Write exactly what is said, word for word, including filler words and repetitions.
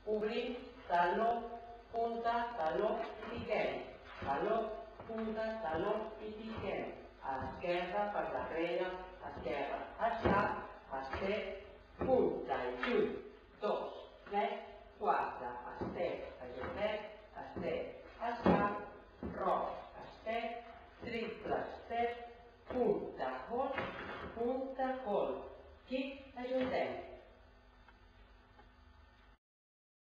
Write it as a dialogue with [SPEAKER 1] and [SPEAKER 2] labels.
[SPEAKER 1] obrim, taló, punta, taló i piquem. Taló, punta, taló i piquem. Esquerra per darrere, esquerra, aixap, estep, punta i junt. Dos, tres, quatre, estep, ajuntet, estep, aixap, roc, estep, triple estep, punta, col, punta, col. Quic, ajuntem.